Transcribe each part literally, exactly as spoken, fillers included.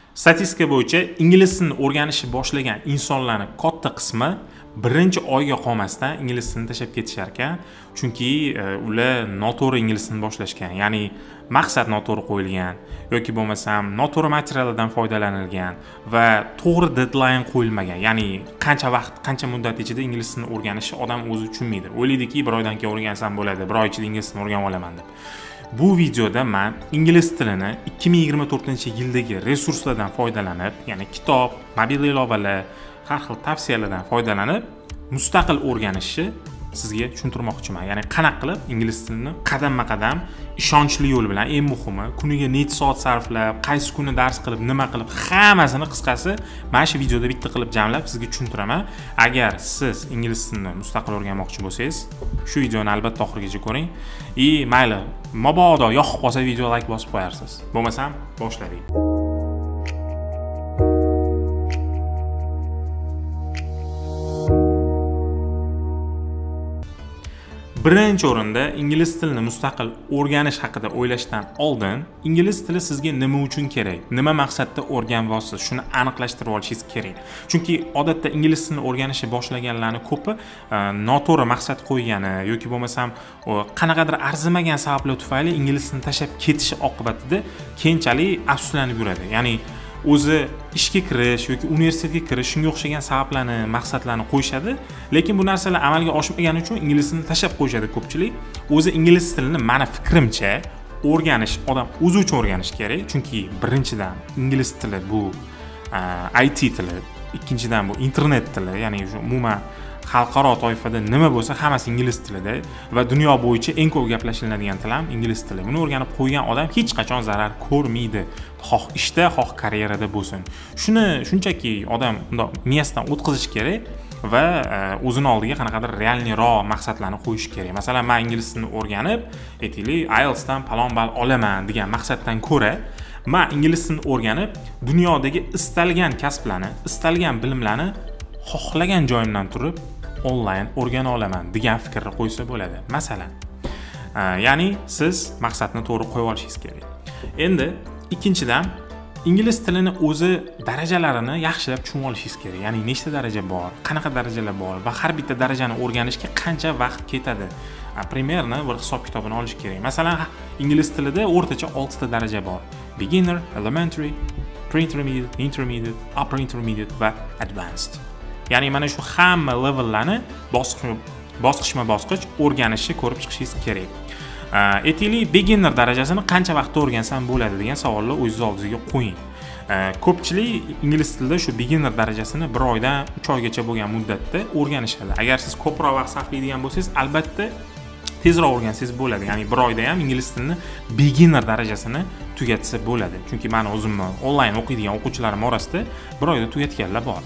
Statistika bo'yicha ingliz tilini o'rganishni boshlagan insonlarning katta qismi birinchi oyga qolmasdan ingliz tilini tashlab ketishar ekan, chunki ular noto'g'ri ingliz tilini boshlashgan, ya'ni maqsad noto'g'ri qo'yilgan yoki bo'lmasam noto'g'ri materiallardan foydalanilgan va to'g'ri deadline qo'yilmagan, ya'ni qancha vaqt, qancha muddat ichida ingliz tilini o'rganishni odam o'zi tushunmaydi. O'ylaydiki, bir oydan keyin o'rgansam bo'ladi, bir oy ichida ingliz tilini o'rganib olaman deb. Bu videoda men ingliz tilini ikki ming yigirma to'rtinchi yildagi resurslardan foydalanib, ya'ni kitob, mobil ilovalar, har xil tavsiyalardan foydalanib mustaqil o'rganishni sizga tushuntirmoqchiman. Ya'ni qanaqa qilib ingliz tilini qadamma-qadam ishonchli yo'l bilan, eng muhimi, kuniga necha soat sarflab, qaysi kuni dars qilib, nima qilib, hammasini qisqasi mana shu videoda bitta qilib jamlab sizga tushuntiraman. Agar siz ingliz tilini mustaqil o'rganmoqchi bo'lsangiz, shu videoni albatta oxirigacha ko'ring. И mayli, mabodo yoqib qolsa video like bosib qo'yarsiz. Bo'lmasam boshladik. Birinchi o'rinda ingliz tilini mustaqil o'rganish haqida o'ylashdan oldin ingliz tili sizga nima uchun kerak, nima maqsadda o'rganyapsiz, shuni aniqlashtirib olishingiz kerak. Chunki odatda ingliz tilini o'rganishni boshlaganlarning ko'pi noto'g'ri maqsad qo'ygani yoki bo'lmasam qanaqadir arzimagan sabablar tufayli ingliz tilini tashlab ketishi oqibatida keyinchalik afsuslanib yuradi. Ya'ni o'zi ishga kirish yoki universitetga kirish shunga o'xshagan sabablarni, maqsadlarni qo'yishadi, lekin bu narsalar amalga oshmagani uchun ingliz tilini tashlab qo'yishadi ko'pchilik. O'zi ingliz tilini meni fikrimcha o'rganish, odam o'zi uchun o'rganish kerak, chunki birinchidan ingliz tili bu I T tili, ikkinchidan bu internet tili, ya'ni umuman xalqaro toifada nima bo'lsa hammasi ingliz tilida va dunyo bo'yicha eng ko'p gaplashiladigan til ham ingliz tili. Buni o'rganib qo'ygan odam hech qachon zarar ko'rmaydi, xoh ishda, xoh karyerada bo'lsin. Shuni shunchaki odam bundoq miyasidan o'tkazish kerak va o'zini oldiga qanaqadir realniroq maqsadlarni qo'yish kerak. Masalan, men ingliz tilini o'rganib, aytaylik, I E L T S dan palon ball olaman degan maqsaddan ko'ra, men ingliz tilini o'rganib, dunyodagi istalgan kasblarni, istalgan bilimlarni xohlagan joyimdan turib onlayn o'rgana olaman degan fikrni qo'ysa bo'ladi. Masalan, ya'ni siz maqsadni to'g'ri qo'yib olishingiz kerak. Endi ikkinchidan ingliz tilini o'zi darajalarini yaxshilab tushunib olishingiz kerak. Ya'ni nechta daraja bor, qanaqa darajalar bor va har bitta darajani o'rganishga qancha vaqt ketadi. Primerni bir hisob kitobini olish kerak. Masalan, ingliz tilida o'rtacha oltita daraja bor. Beginner, elementary, pre-intermediate, intermediate, upper intermediate va advanced. Ya'ni mana shu hamma levellarni bosqichma-bosqich o'rganishni ko'rib chiqishingiz kerak. Aytaylik, beginner darajasini qancha vaqtda o'rgansam bo'ladi degan savolni o'zingiz oldingizga qo'ying. Ko'pchilik ingliz tilida shu beginner darajasini bir oydan uch oygacha bo'lgan muddatda o'rganishadi. Agar siz ko'proq vaqt sarflaydigan bo'lsangiz, albatta tezroq o'rgansangiz bo'ladi. Ya'ni bir oyda ham ingliz tilini beginner darajasini tugatsa bo'ladi. Chunki men o'zimni onlayn o'qiydigan o'quvchilarim orasida bir oyda tugatganlar bor.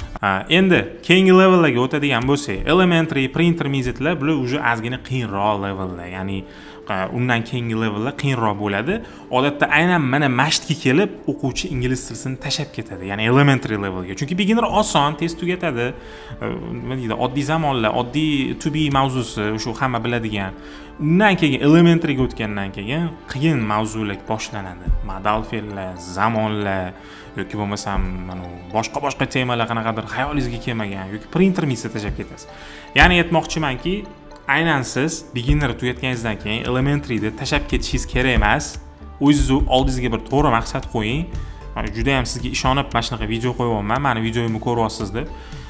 Endi keyingi levellarga o'tadigan bo'lsak, elementary, pre-intermediatelar bular уже ozgina qiyinroq levellar. Ya'ni undan keyingi levellar qiyinroq bo'ladi. Odatda aynan mana mashtga kelib o'quvchi ingliz tilini tashlab ketadi. Ya'ni elementary levelga. Chunki beginner oson, tez tugatadi. Nima deydi, oddiy zamonlar, oddiy to be mavzusi, o'sha hamma biladigan. Undan keyin elementaryga o'tgandan keyin qiyin mavzular boshlanadi. Modal fe'llar, zamonlar yoki bo'lmasam mana boshqa-boshqa temalar qanaqadir xayolingizga kelmagan yoki pre-intermediate tashlab ketasiz. Ya'ni aytmoqchimanki, aynan siz beginner tugatganingizdan keyin elementaryda tashlab ketishingiz kerak emas. O'zingiz oldingizga bir to'g'ri maqsad qo'ying. Juda ham sizga ishonib mana shunaqa video qo'yibman, meni videomni ko'ryapsiz deb.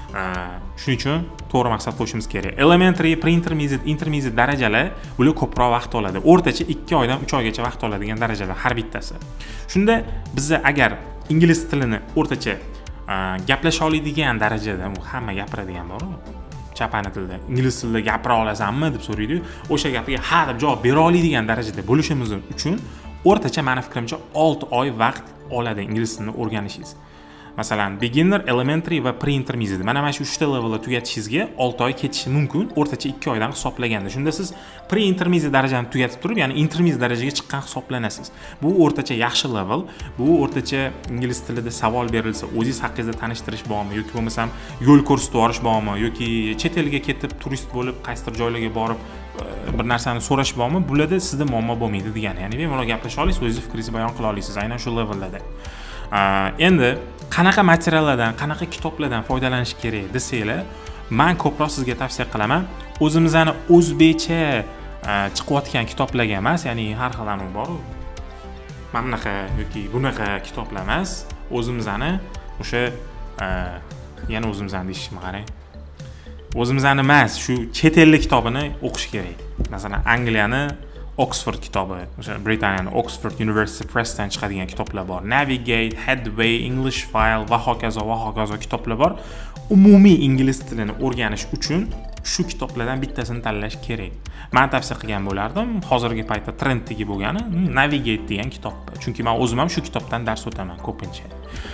Shuning uchun to'g'ri maqsad qo'yishimiz kerak. Elementary, pre-intermediate, intermediate darajalar bular ko'proq vaqt oladi. O'rtacha ikki oydan uch oygacha vaqt oladigan darajalar har bittasi. Shunda biz agar ingliz tilini o'rtacha gaplasha oladigan darajada, u hamma gapiradigan bor-ku. Chapani tilda ingliz tilida gapira olasanmi deb so'raydi. O'sha gapiga ha deb javob bera oladigan darajada bo'lishimiz uchun o'rtacha meni fikrimcha olti oy vaqt oladi ingliz tilini o'rganishingiz. Masalan, beginner, elementary va pre-intermediate. Mana mana shu uchta levelni tugatishingizga olti oy ketishi mumkin, o'rtacha ikki oydan hisoblaganda. Shunda siz pre-intermediate darajani tugatib turib, ya'ni intermediate darajaga chiqqan hisoblanasiz. Bu o'rtacha yaxshi level. Bu o'rtacha ingliz tilida savol berilsa, o'zingiz haqingizda tanishtirish bormi yoki bo'lmasam yo'l ko'rsatib yuborish bormi yoki chet elga ketib turist bo'lib qaysidir joylarga borib bir narsani so'rash bormi? Bularda sizda muammo bo'lmaydi degani. Ya'ni bemalol gaplasha olasiz, o'zingiz fikringizni bayon qila olasiz aynan shu levellarda. Endi qanaqa materiallardan, qanaqa kitoblardan foydalanish kerak desanglar, men ko'proq sizga tavsiya qilaman, o'zimizning o'zbekcha chiqayotgan kitoblarga emas, ya'ni har xil anu bor, mana bunaqa yoki bunaqa kitoblar emas, o'zimizning o'sha yana o'zimizning deyishimni qarang. O'zimizning emas, shu chet el kitobini o'qish kerak. Masalan, Angliyani Oxford kitobi, o'sha Britaniyaning Oxford University Press'dan chiqadigan kitoblar bor. Navigate, Headway, English File va hokazo va hokazo kitoblar bor. Umumiy ingliz tilini o'rganish uchun shu kitoblardan bittasini tanlash kerak. Men tavsiya qilgan bo'lardim, hozirgi paytda trenddagi bo'lgani Navigate degan kitob. Chunki men o'zim ham shu kitobdan dars o'taman ko'pincha.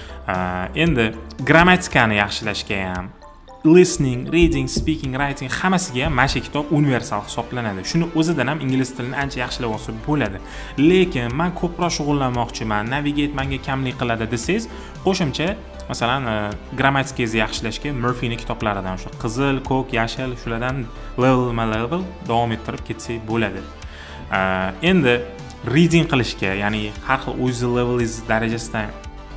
Endi grammatikani yaxshilashga ham, listening, reading, speaking, writing hammasiga ham mana shu kitob universal hisoblanadi. Shuni o'zidan ham ingliz tilini ancha yaxshilab olsa bo'ladi. Lekin men ko'proq shug'ullanmoqchiman, Navigate menga kamlik qiladi desangiz, qo'shimcha masalan grammatikangizni yaxshilashga Murphy'ning kitoblaridan, o'sha qizil, ko'k, yashil shulardan level ma level davom ettirib ketsak bo'ladi. Endi reading qilishga, ya'ni har xil o'zingiz levelingiz darajasidan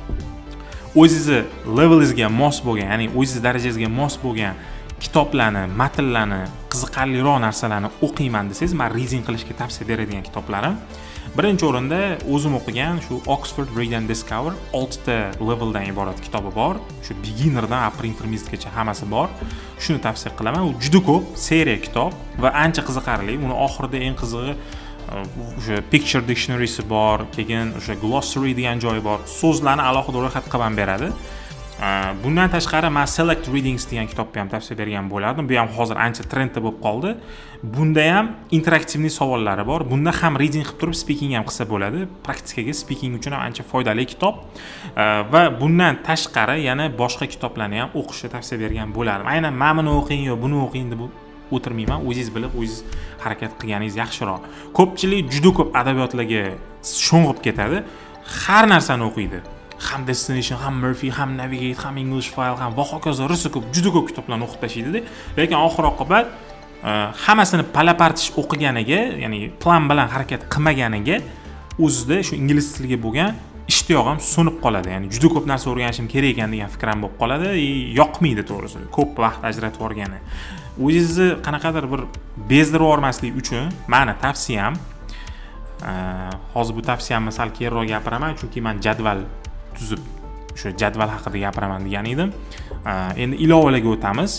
o'zingizni levelingizga mos bo'lgan, ya'ni o'zingiz darajangizga mos bo'lgan kitoblarni, matnlarni, qiziqarliroq narsalarni o'qiyman desangiz, men reading qilishga tavsiya beradigan kitoblarim birinchi o'rinda o'zim o'qigan shu Oxford Read and Discover oltita leveldan iborat kitobi bor. Shu beginnerdan upper intermediategacha hammasi bor. Shuni tavsiya qilaman. U juda ko'p seriya kitob va ancha qiziqarli. Uni oxirida eng qizig'i o'sha picture dictionary'si bor, keyin o'sha glossary degan joyi bor. So'zlarni alohida ro'yxat qilib beradi. Bundan tashqari men Select Readings degan kitobni ham tavsiya bergan bo'lardim. Bu ham hozir ancha trendda bo'lib qoldi. Bunda ham interaktivni savollari bor. Bunda ham reading qilib turib speaking ham qilsa bo'ladi. Praktikaga speaking uchun ham ancha foydali kitob. Va bundan tashqari yana boshqa kitoblarni ham o'qishni tavsiya bergan bo'lardim. Aynan mana buni o'qing yo buni o'qing deb o'tirmayman. O'zingiz bilib, o'zingiz harakat qilganingiz yaxshiroq. Ko'pchilik juda ko'p adabiyotlarga sho'ng'ib ketadi. Har narsani o'qiydi. Ham Destination, ham Murphy, ham Navigate, ham English File, ham va hokazo rosa ko'p, juda ko'p kitoblarni o'qib tashlaydi-da. Lekin oxir oqibat hammasini palapartish o'qiganiga, ya'ni plan bilan harakat qilmaganiga o'zida shu ingliz tiliga bo'lgan ishtiyoqim so'nib qoladi. Ya'ni juda ko'p narsa o'rganishim kerak ekan degan fikrim bo'lib qoladi. Yoqmaydi to'g'risi. Ko'p vaqt ajratib o'rgani. O'zingizni qanaqadir bir bezdirib yormaslik uchun meni tavsiyam, hozir bu tavsiyamni sal keyinroq gapiraman, chunki men jadval tuzib o'sha jadval haqida gapiraman degan edim. Endi ilovalarga o'tamiz.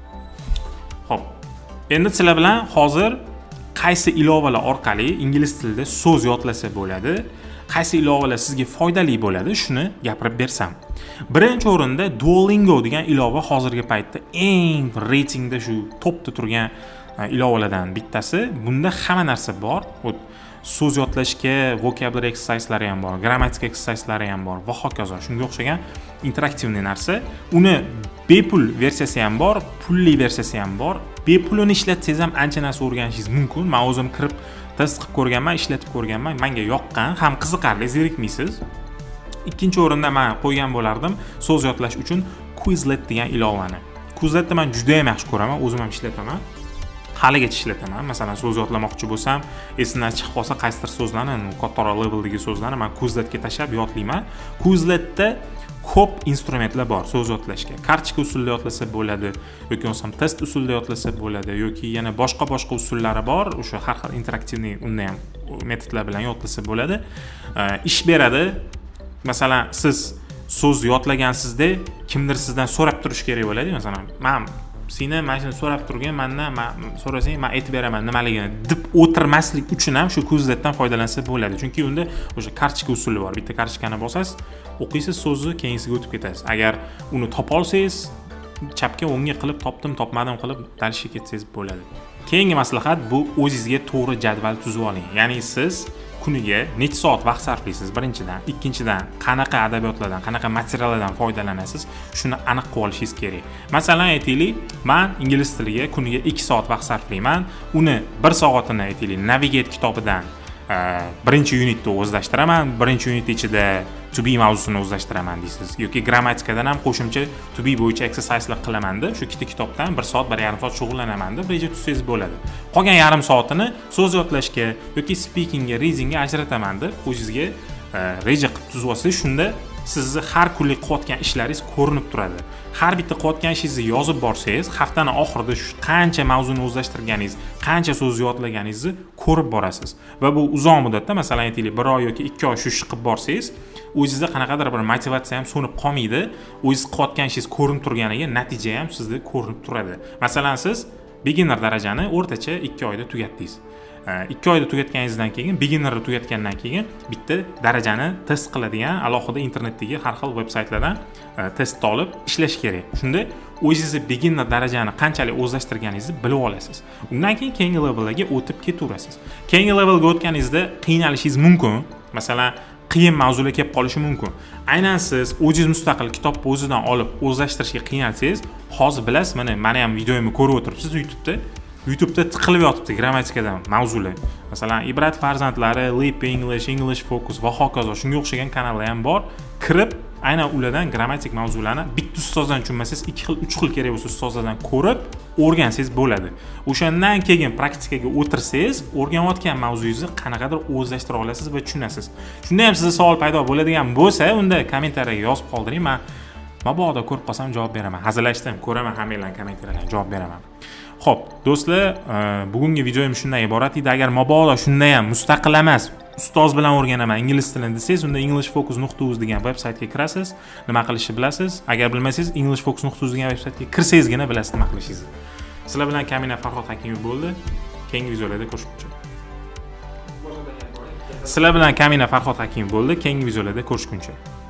Xo'p. Endi sizlar bilan hozir qaysi ilovalar orqali ingliz tilida so'z yodlasa bo'ladi, qaysi ilovalar sizga foydali bo'ladi, shuni gapirib bersam. Birinchi o'rinda Duolingo degan ilova hozirgi paytda eng reytingda shu topda turgan ilovalardan bittasi. Bunda hamma narsa bor. So'z yodlashga vocabulary exerciselari ham bor, grammatika exerciselari ham bor va hokazo. Shunga o'xshagan interaktivni narsa. Uni bepul versiyasi ham bor, pulli versiyasi ham bor. Bepulini ishlatsangiz ham ancha narsa o'rganishingiz mumkin. Men o'zim kirib test qilib ko'rganman, ishlatib ko'rganman. Menga yoqqan, ham qiziqarli, zerikmaysiz. Ikkinchi o'rinda men qo'ygan bo'lardim so'z yodlash uchun Quizlet degan ilovani. Quizletni men juda ham yaxshi ko'raman, o'zim ham ishlataman. Haligacha ishlataman. Masalan, so'z yodlamoqchi bo'lsam, esimdan chiqib qolsa qaysidir so'zlarni, kattaroq leveldagi so'zlarni men Quizletga tashlab yodlayman. Quizletda ko'p instrumentlar bor so'z yodlashga. Kartochka usulida yodlasa bo'ladi, yoki bo'lmasam test usulida yodlasa bo'ladi, yoki yana boshqa-boshqa usullari bor. O'sha har xil interaktivni unda ham metodlar bilan yodlasa bo'ladi. Ish beradi. Masalan, siz so'z yodlagansizda kimdir sizdan so'rab turish kerak bo'ladi. Masalan, men seni mana shuni so'rab turgan, mendan so'rasang, men aytib beraman nimaligini deb o'tirmaslik uchun ham shu Quizletdan foydalansa bo'ladi. Chunki unda o'sha kartochka usuli bor. Bitta kartochkani bosasiz, o'qiysiz so'zni, keyinsiga o'tib ketasiz. Agar uni topa olsangiz, chapga o'ngga qilib topdim, topmadim qilib dalishga ketsangiz bo'ladi. Keyingi maslahat bu o'zingizga to'g'ri jadval tuzib oling. Ya'ni siz kuniga necha soat vaqt sarflaysiz birinchidan, ikkinchidan qanaqa adabiyotlardan, qanaqa materiallardan foydalanasiz, shuni aniq qilib olishingiz kerak. Masalan, aytaylik, men ingliz tiliga kuniga ikki soat vaqt sarflayman. Uni bir soatini aytaylik Navigate kitobidan birinchi unitni o'zlashtiraman, birinchi unit ichida to be mavzusini o'zlashtiraman deysiz. Yoki grammatikadan ham qo'shimcha to be bo'yicha exerciselar qilaman deb, shu ikkita kitobdan bir soat, bir yarim soat shug'ullanaman deb reja tuzsangiz bo'ladi. Qolgan yarim soatini so'z yodlashga yoki speakingga, readingga ajrataman deb o'zingizga reja qilib tuzib olsangiz, shunda sizni har kunlik qilayotgan ishlaringiz ko'rinib turadi. Har bitta qilayotgan ishingizni yozib borsangiz, haftaning oxirida shu qancha mavzuni o'zlashtirganingiz, qancha so'z yodlaganingizni ko'rib borasiz. Va bu uzoq muddatda, masalan, aytaylik, bir oy yoki ikki oy shu ishni qilib borsangiz, o'zingizda qanaqadir bir motivatsiya ham so'nib qolmaydi. O'zingiz qilayotgan ishingiz ko'rinib turganiga natija ham sizda ko'rinib turadi. Masalan, siz beginner darajani o'rtacha ikki oyda tugatdingiz. ikki oyda tugatganingizdan keyin, beginnerni tugatgandan keyin bitta darajani test qiladigan alohida internetdagi har xil veb-saytlardan test olib ishlash kerak. Shunda o'zingizni beginner darajani qanchalik o'zlashtirganingizni bilib olasiz. Undan keyin keyingi levelga o'tib ketaverasiz. Keyingi levelga o'tganingizda qiynalishingiz mumkin. Masalan, qiyin mavzular kelib qolishi mumkin. Aynan siz o'zingiz mustaqil kitobni o'zidan olib o'zlashtirishga qiynalsangiz, hozir bilasiz, mana meni ham videoyimni ko'rib o'tiribsiz YouTube'da. YouTube'da tiqilib yotibdi grammatikadan mavzular. Masalan, Ibrat farzandlari, Leap English, English Focus va hokazo shunga o'xshagan kanallar ham bor. Kirib, aynan ulardan grammatik mavzularni bitta ustozdan tushunmasangiz, ikki xil, uch xil kerak bo'lsa ustozlardan ko'rib o'rgansangiz bo'ladi. O'shandan keyin praktikaga o'tirsangiz, o'rganayotgan mavzuyingizni qanaqadir o'zlashtira olasiz va tushunasiz. Shunda ham sizda savol paydo bo'ladigan bo'lsa, unda kommentariyaga yozib qoldiring. Men mabodo ko'rib qolsam javob beraman. Hazillashdim, ko'raman hammanglarning kommentariyalarini, javob beraman. Xo'p, do'stlar, bugungi videoyim shundan iborat edi. Agar mabodo shunda ham mustaqil emas, ustoz bilan o'rganaman ingliz tilini desangiz, unda english focus nuqta uz degan veb-saytga kirasiz, nima qilishni bilasiz. Agar bilmasangiz, english focus nuqta uz degan veb-saytga kirsangizgina bilasiz nima qilishingizni. Sizlar bilan Kamina Farhod Hakimov bo'ldi. Keyingi videolarda ko'rishguncha. Sizlar bilan Kamina Farhod Hakimov bo'ldi. Keyingi videolarda ko'rishguncha.